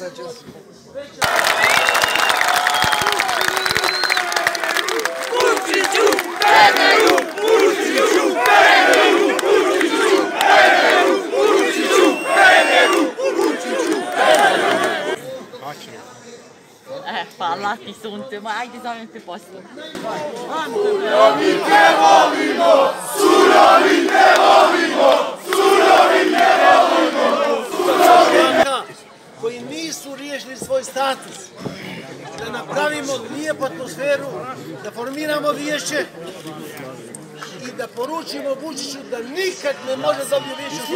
Hvala ti sunce, ma ajde zovem te poslije. Surovi te volimo, surovi te volimo, surovi te volimo, surovi. Koji nisu riješili svoj status, da napravimo lijepu atmosferu, da formiramo vijeće i da poručimo Vučiću da nikad ne može dobiti vijeće.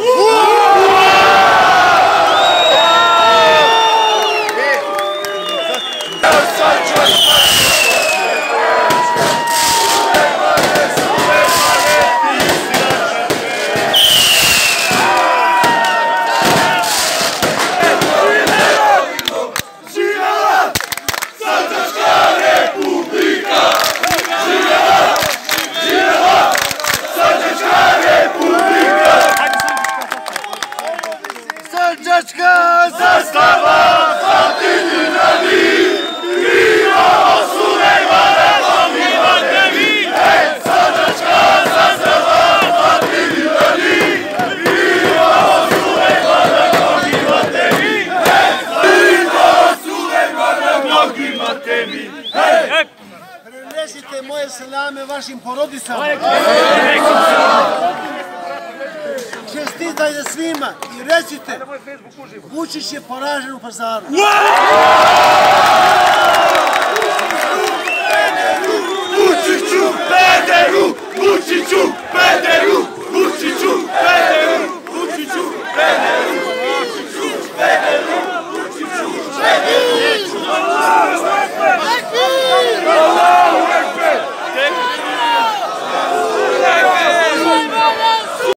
Srđačka zastava zatinju na njih, krivo Sulejmane pomivate vi. Srđačka zastava zatinju na njih, krivo Sulejmane pomivate vi. Krivo Sulejmane pomivate vi. Prenesite moje selame vašim porodicama. Čestitajte svima i recite, Vučić je poražen u Pazaru.